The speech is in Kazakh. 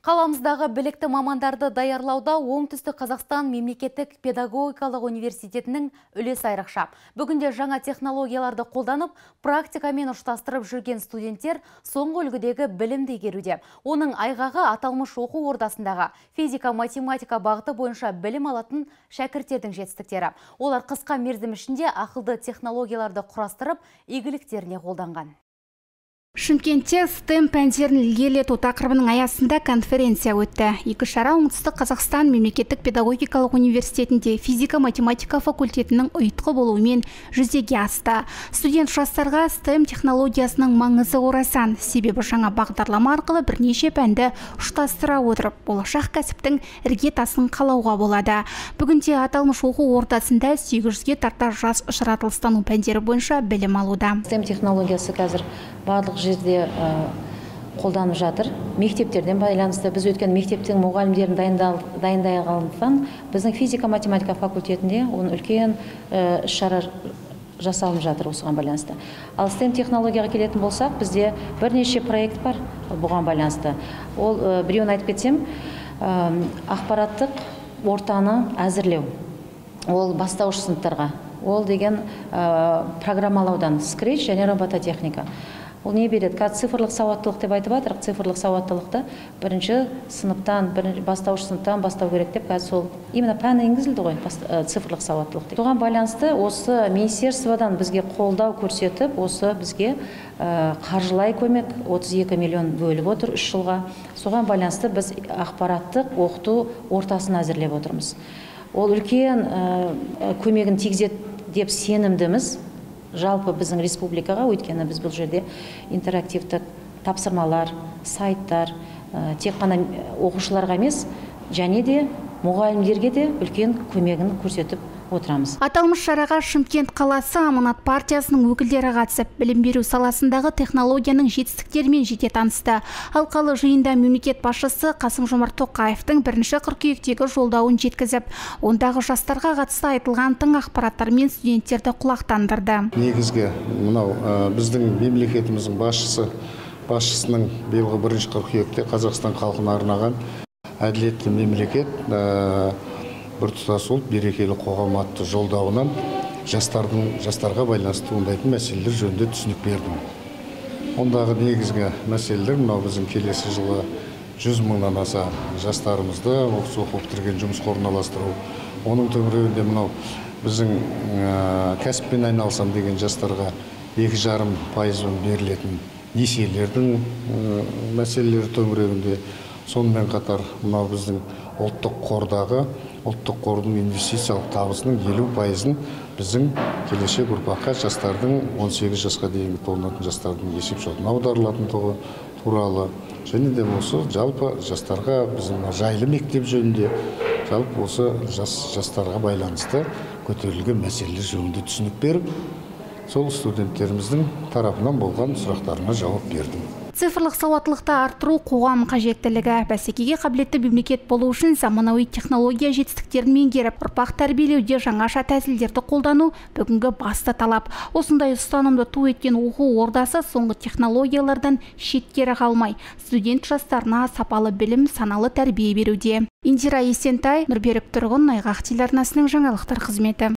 Қаламыздағы білікті мамандарды даярлауда Оңтүстік Қазақстан мемлекеттік педагогикалық университетінің үлесі айрықша. Бүгінде жаңа технологияларды қолданып, практикамен ұштастырып жүрген студенттер соңғы үлгідегі білімді игеруде. Оның айғағы аталмыш оқу ордасындағы физика-математика бағыты бойынша білім алатын шәкірттердің жетістіктері. Олар қысқа мерзім ішінде ақылды технологияларды құрастырып, игіліктеріне қолданған. Шымкентте STEM пәндерін ілгерілету тақырыбының аясында конференция өтті. Екі шара Оңтүстік Қазақстан мемлекеттік педагогикалық университетінде физика-математика факультетінің ұйытқы болуымен жүзеге асты. Студент жастарға STEM технологиясының маңызы орасан. Себебі жаңа бағдарлама арқылы бірнеше пәнді ұштастыра отырып, болашақ кәсіптің іргетасын қалауға болады. Бүгінде аталмыш оқу ордасында 800-ге тарта жас жаратылыстану пәндері бойынша білім алуда. STEM технологиясы қазір барлық жерде қолданып жатыр. Мектептерден байланысты біз өткен мектептің мұғалімдерін дайындағандықтан біздің физика-математика факультетінде оның үлкен іс-шара жасалып жатыр осыған байланысты. Ал STEM технологияға келетін болсақ, бізде бірнеше проект бар бұған байланысты. Ол біреуін айтып кетсем, ақпараттық ортаны әзірлеу. Ол бастауыш сыныптарға. Ол деген программалаудан Scratch және робототехника. Ол не береді? Цифрлық сауаттылық деп айтып жатырық. Цифрлық сауаттылықты бірінші сыныптан, бастауыш сыныптан бастау керек деп, қазір сол именно пән енгізілді ғой, цифрлық сауаттылық деп. Соған байланысты осы министерстводан бізге қолдау көрсетіп, осы бізге қаржылай көмек 32 миллион бөліп отыр 3 жылға. Соған байланысты біз ақпараттық оқыту ортасын әзірлеп отырмыз. Ол үлкен көмегін тигізеді деп сенімдіміз. Жалпы біздің республикаға, өйткені біз бұл жерде интерактивті тапсырмалар, сайттар, тек қана оқушыларға емес, және де мұғалімдерге де үлкен көмегін көрсетіп отырамыз. Аталмыш шараға Шымкент қаласы Аманат партиясының өкілдері қатысып, білім беру саласындағы технологияның жетістіктерімен жете танысты. Алқалы жиында мемлекет басшысы Қасым-Жомарт Тоқаевтың 1 қыркүйектегі жолдауын жеткізіп, ондағы жастарға қатысты айтылған тың ақпараттар мен студенттерді құлақтандырды. Негізгі мынау біздің мемлекетіміздің басшысының биылғы 1 қыркүйекте Қазақстан халқына арнаған әділетті мемлекет, біртұтас ұлт, берекелі қоғам атты жолдауынан жастарға байланысты туындайтын мәселелер жөнінде түсінік бердім. Ондағы негізгі мәселелер мынау біздің келесі жылы 100 мыңнан аса жастарымызды оқып бітірген жұмысқа орналастыру. Оның төңірегінде мынау біздің кәсіппен айналысам деген жастарға 2,5% берілетін несиелердің мәселелері төңірегінде. Сонымен қатар мынау біздің ұлттық қордың инвестициялық табысының 50%-ын біздің келешек ұрпаққа жастардың 18 жасқа дейінгі толынатын жастардың есепшотына аударылатындығы туралы, және де осы жалпы жастарға біздің жайлы мектеп жөнінде, жалпы осы жастарға байланысты көтерілген мәселелер жөнінде түсінік беріп, сол студенттеріміздің тарапынан болған сұрақтарына жауап бердім. Цифрлық сауаттылықты арттыру қоғам қажеттілігі. Бәсекеге қабілетті мемлекет болу үшін заманауи технология жетістіктерін меңгеріп, ұрпақ тәрбиелеуде жаңаша тәсілдерді қолдану бүгінгі басты талап. Осындай ұстанымды ту еткен оқу ордасы соңғы технологиялардан шеткері қалмай, студент жастарына сапалы білім, саналы тәрбие беруде. Индира Есентай, Нұрберік Тұрғын, Айғақ телеарнасының жаңалықтар қызметі.